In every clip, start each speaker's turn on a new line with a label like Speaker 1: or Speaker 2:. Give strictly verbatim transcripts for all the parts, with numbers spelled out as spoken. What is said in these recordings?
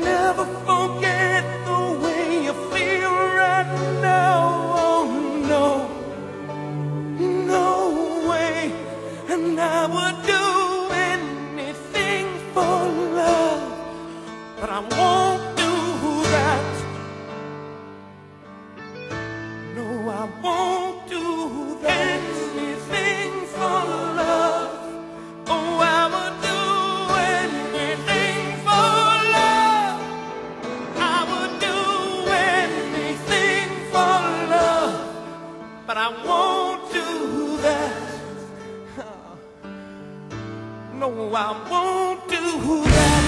Speaker 1: never forget the way you feel right now. Oh no, no way. And I would do anything for love, but I won't do that. No, I won't do that. Anything for love. Oh, I would do anything for love. I would do anything for love, but I won't do that. No, I won't do that.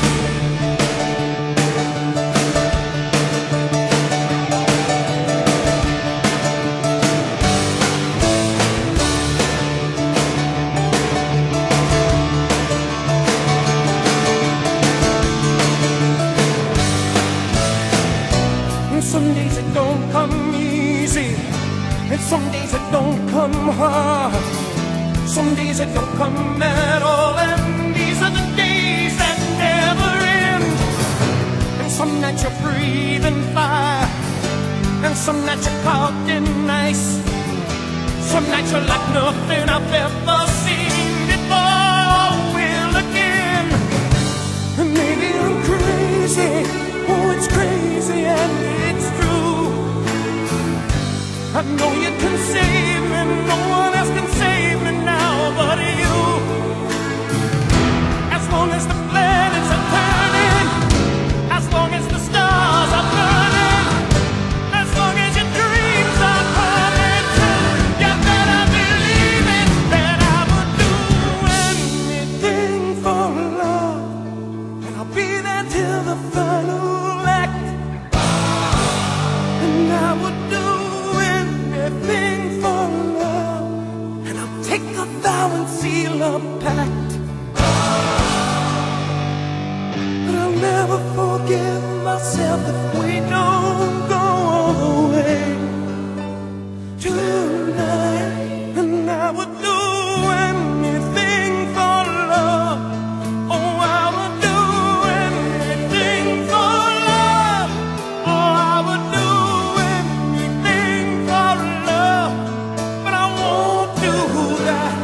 Speaker 1: Some days it don't come easy, and some days it don't come hard. Some days it don't come at all, and these are the days that never end. And some nights you're breathing fire, and some nights you're caught in ice. Some nights you're like nothing I've ever seen before. Will again, and maybe I'm crazy. Oh, it's crazy and it's true. I know you can save me, no one else can save me now but you. As long as the planets are turning, as long as the stars are burning, as long as your dreams are coming true, you better believe it, that I would do anything for love. And I'll be there till the final act. And I would do anything for love, and I'll take a vow and seal a pact. But I'll never forgive myself if we don't go all the way tonight. And I would do anything for love. Oh, I would do anything for love. Oh, I would do anything for love, but I won't do that.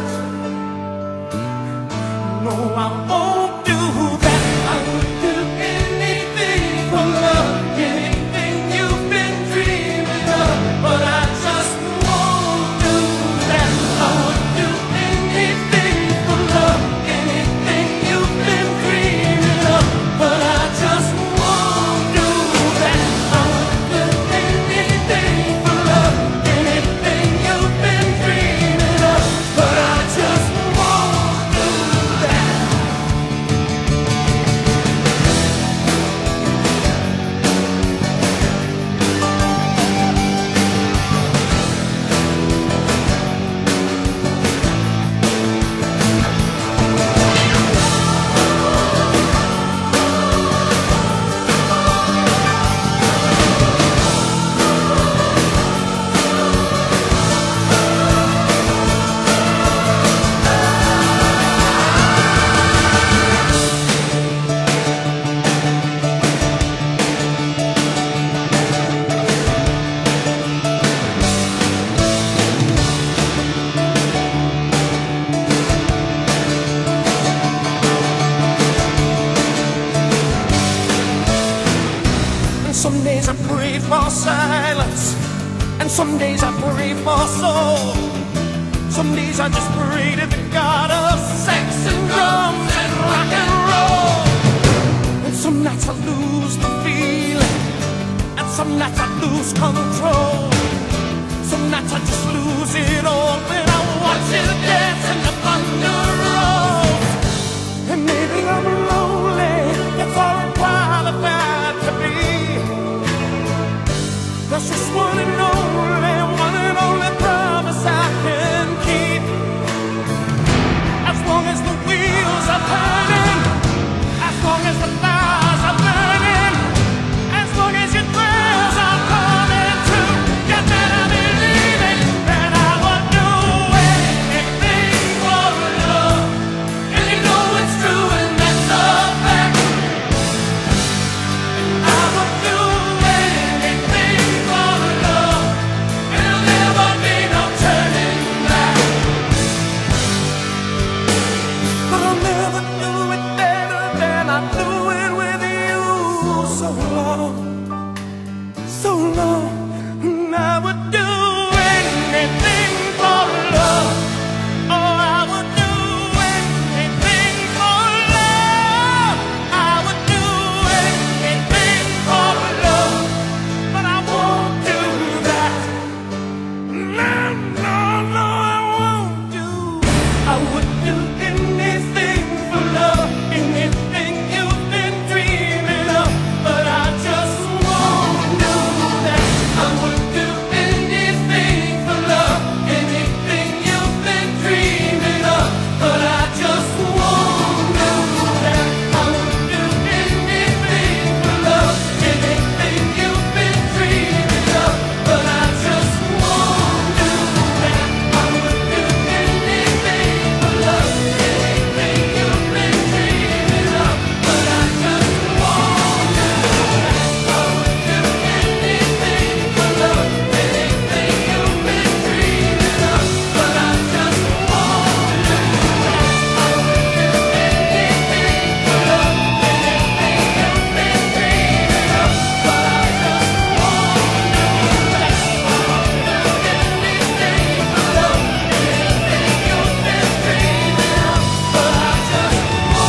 Speaker 1: No, I won't do that. I would do anything for love, anything you've been dreaming of, but I just won't do that. I would do anything for love, anything you've been dreaming of, but I just won't do that. I would do anything for love, anything you've been dreaming of, but I just won't do that. And some days I pray for silence, and some days I pray for soul. Some days I just pray to the God of sex and drums and rock and roll. And some nights I lose the feeling, and some nights I lose control. Some nights I just lose it all when I watch you dance and the thunder rolls. And maybe I'm lonely, that's all I'm qualified to be. That's just one and only, one and only promise I can keep. As long as the wheels are turning, as long as the fires are burning, as long as your prayers are coming true, you better believe it, that I would do anything for love. long, so long, and I would do anything for love. Oh, I would do anything for love. I would do anything for love, but I won't do that. No, no, no, I won't do. I would do anything for love, anything you've been dreaming of, but I just won't do that. I would do anything for love, anything you've been dreaming of, but I just won't do that. I would do anything for love, anything you've been dreaming of, but I just won't do that. I would do anything for love, anything you've been dreaming of, but I just won't do that. I would do anything for love, anything you've been dreaming of, but I just won't do that. I would do anything for love, anything you've been dreaming of, but I just won't do that. I would do anything for love, anything you've been dreaming of, but I just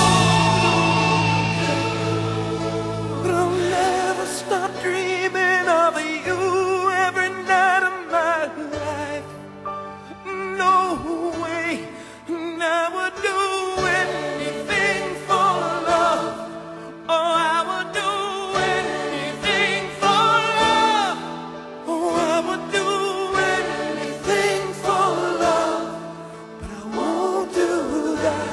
Speaker 1: won't. But I'll never stop dreaming of you every night of my life. No way, and I would do anything for love. Oh, I would do anything for love. Oh, I would do anything for love, but I won't do that.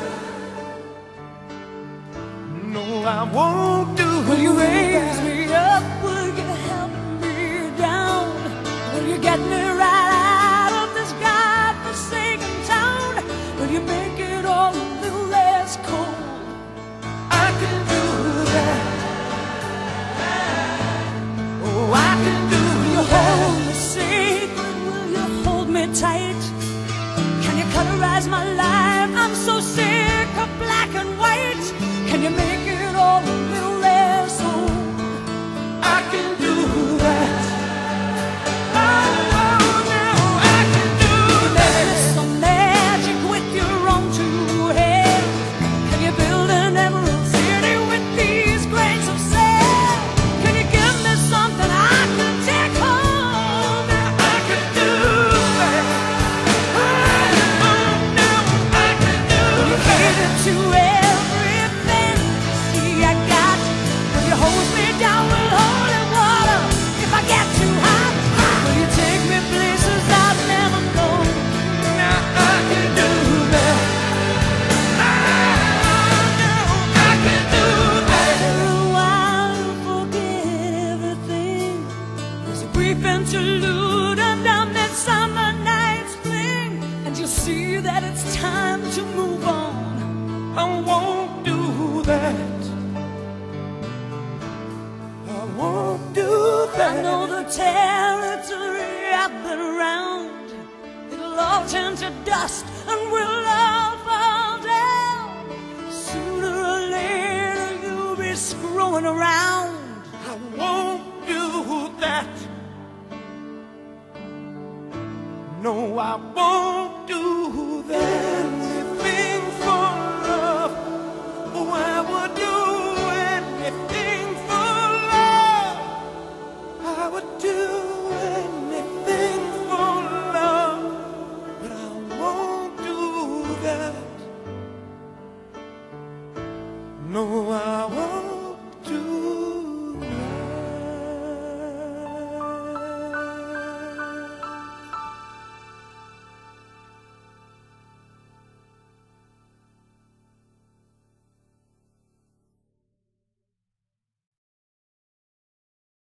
Speaker 1: No, I won't do that.
Speaker 2: Will you raise me up? Will you help me down? Will you get me right out of this godforsaken town? Will you make it all a little less cold?
Speaker 1: I can do that. Oh, I can do
Speaker 2: Will you
Speaker 1: that.
Speaker 2: hold me sacred? Will you hold me tight? Can you colorize my life? I'm so sick of black and white. Can you make it all a little less old?
Speaker 1: I can do that. Oh, no, I can do that.
Speaker 2: There's some magic with your own two hands. Can you build an emerald city with these grains of sand? Can you give me something I can take home?
Speaker 1: I can do that. Oh, no, I can do
Speaker 2: Will you
Speaker 1: that.
Speaker 2: cater to every fantasy I got? Will you hose me down with holy water if I get too hot? Will you take me places I've never known?
Speaker 1: Now I can do that. Oh, no, I can do that.
Speaker 2: Oh, I'll forget everything. There's a brief interlude and a midsummer night's fling, and you'll see that it's time to move on.
Speaker 1: I won't do that. I won't do that.
Speaker 2: I know the territory I've been around. It'll all turn to dust and we'll all fall down. Sooner or later you'll be screwing around.
Speaker 1: I won't do that. No, I won't do that.